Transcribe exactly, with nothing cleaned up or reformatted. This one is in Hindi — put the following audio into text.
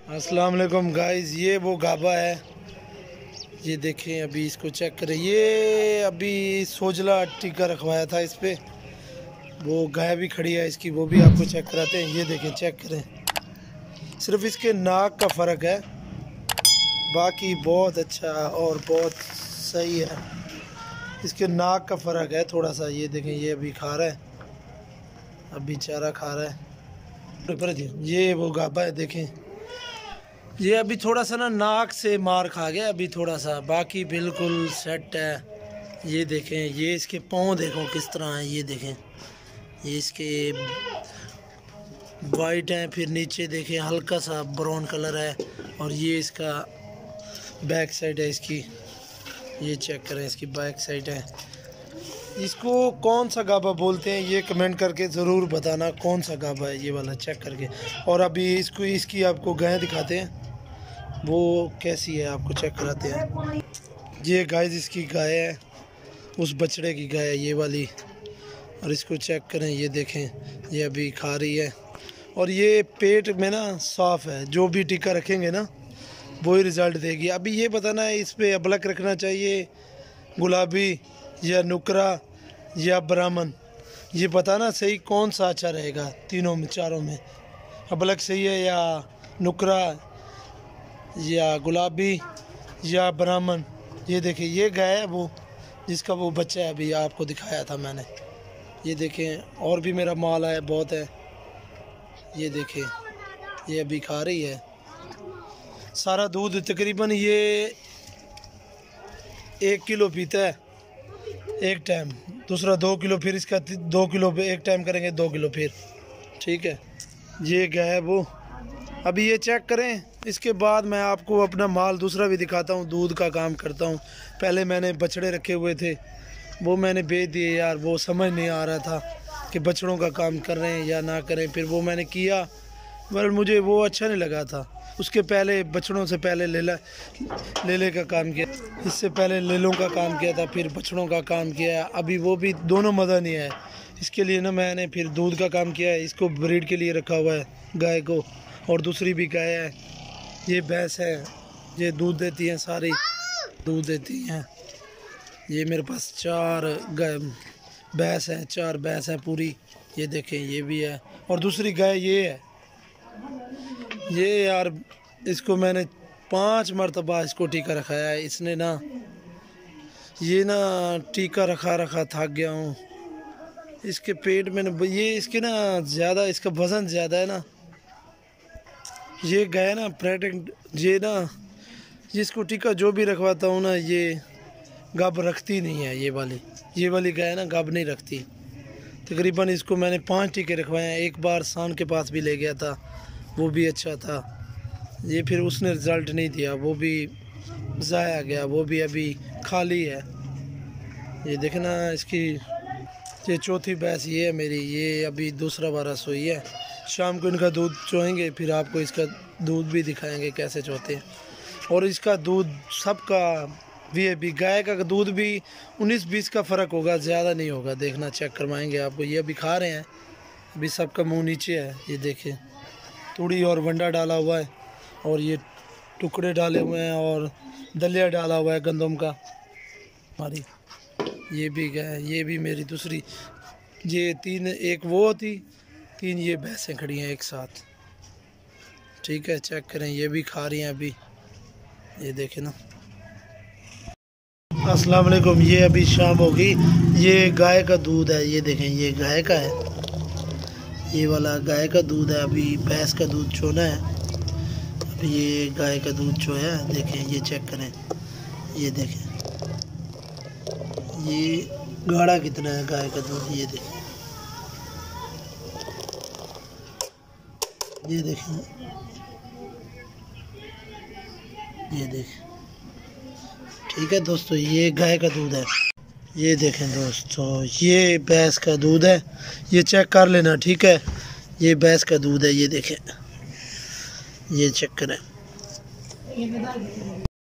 अस्सलाम वालेकुम गाइस, ये वो गाबा है। ये देखें, अभी इसको चेक करें। ये अभी सोजला टीका रखवाया था इस पे। वो गाय भी खड़ी है इसकी, वो भी आपको चेक कराते हैं। ये देखें, चेक करें। सिर्फ इसके नाक का फ़र्क है, बाकी बहुत अच्छा और बहुत सही है। इसके नाक का फ़र्क है थोड़ा सा। ये देखें, ये अभी खा रहा है, अभी चारा खा रहा है। ये वो गाबा है, देखें। ये अभी थोड़ा सा ना नाक से मार खा गया अभी थोड़ा सा, बाकी बिल्कुल सेट है। ये देखें, ये इसके पाँव देखो किस तरह हैं। ये देखें, ये इसके वाइट हैं, फिर नीचे देखें हल्का सा ब्राउन कलर है। और ये इसका बैक साइड है इसकी। ये चेक करें, इसकी बैक साइड है। इसको कौन सा गाबा बोलते हैं ये कमेंट करके ज़रूर बताना, कौन सा गाबा है ये वाला, चेक करके। और अभी इसको इसकी आपको गाय दिखाते हैं, वो कैसी है आपको चेक कराते हैं। ये गाय इसकी गाय है, उस बछड़े की गाय है ये वाली। और इसको चेक करें, ये देखें, ये अभी खा रही है। और ये पेट में ना साफ़ है, जो भी टीका रखेंगे ना वही रिज़ल्ट देगी। अभी ये बताना है इस पर अबलक रखना चाहिए, गुलाबी या नुकरा या ब्राह्मण, ये बताना सही कौन सा अच्छा रहेगा तीनों में, चारों में। अबलक सही है या नुकरा या गुलाबी या ब्राह्मण। ये देखिए, ये गाय है वो जिसका वो बच्चा है, अभी आपको दिखाया था मैंने। ये देखें, और भी मेरा माल है, बहुत है। ये देखें, ये अभी खा रही है। सारा दूध तकरीबन ये एक किलो पीता है एक टाइम, दूसरा दो किलो, फिर इसका दो किलो पे एक टाइम करेंगे, दो किलो फिर। ठीक है, ये गाय है वो। अभी ये चेक करें, इसके बाद मैं आपको अपना माल दूसरा भी दिखाता हूँ। दूध का काम करता हूँ। पहले मैंने बछड़े रखे हुए थे, वो मैंने बेच दिए यार। वो समझ नहीं आ रहा था कि बछड़ों का काम कर रहे हैं या ना करें। फिर वो मैंने किया, पर मुझे वो अच्छा नहीं लगा था। उसके पहले बछड़ों से पहले लेला लेले का काम किया, इससे पहले लेलों का काम किया था, फिर बछड़ों का काम किया। अभी वो भी दोनों मज़ा नहीं आया। इसके लिए ना मैंने फिर दूध का काम किया है। इसको ब्रीड के लिए रखा हुआ है गाय को। और दूसरी भी गाय है, ये भैंस है, ये दूध देती हैं, सारी दूध देती हैं। ये मेरे पास चार गाय भैंस हैं, चार भैंस हैं पूरी। ये देखें, ये भी है। और दूसरी गाय ये है। ये यार, इसको मैंने पांच मरतबा इसको टीका रखाया है। इसने ना ये ना टीका रखा रखा थक गया हूँ। इसके पेट में ना ये इसके ना ज़्यादा, इसका वज़न ज़्यादा है ना। ये गाय ना प्रेग्नेंट, ये ना जिसको टीका जो भी रखवाता हूँ ना, ये गब रखती नहीं है। ये वाली ये वाली गाय ना गब नहीं रखती। तकरीबन इसको मैंने पांच टीके रखवाए हैं। एक बार सान के पास भी ले गया था, वो भी अच्छा था। ये फिर उसने रिज़ल्ट नहीं दिया, वो भी ज़ाया गया, वो भी अभी खाली है। ये देखना, इसकी ये चौथी भैंस ये है मेरी। ये अभी दूसरा बारह सोई है। शाम को इनका दूध चोएंगे, फिर आपको इसका दूध भी दिखाएंगे कैसे चोते हैं। और इसका दूध सबका भी है, भी गाय का दूध भी उन्नीस बीस का फ़र्क होगा, ज़्यादा नहीं होगा। देखना, चेक करवाएंगे आपको। ये अभी खा रहे हैं, अभी सबका मुंह नीचे है। ये देखें, तूड़ी और वंडा डाला हुआ है, और ये टुकड़े डाले हुए हैं, और दलिया डाला हुआ है गंदम का हमारी। ये भी गाय, ये भी मेरी दूसरी। ये तीन, एक वो थी, तीन ये भैंसें खड़ी हैं एक साथ। ठीक है, चेक करें, ये भी खा रही हैं अभी। ये देखें ना। अस्सलाम वालेकुम, ये अभी शाम हो गई। ये गाय का दूध है, ये देखें, ये गाय का है। ये वाला गाय का दूध है। अभी भैंस का दूध चोना है, अभी ये गाय का दूध चोया है। देखें, ये चेक करें, ये देखें, ये गाढ़ा कितना है गाय का दूध। ये देखें, ये देखें, ये देखें। ठीक है दोस्तों, ये गाय का दूध है। ये देखें दोस्तों, ये भैंस का दूध है। ये चेक कर लेना, ठीक है। ये भैंस का दूध है, ये देखें, ये चेक करें।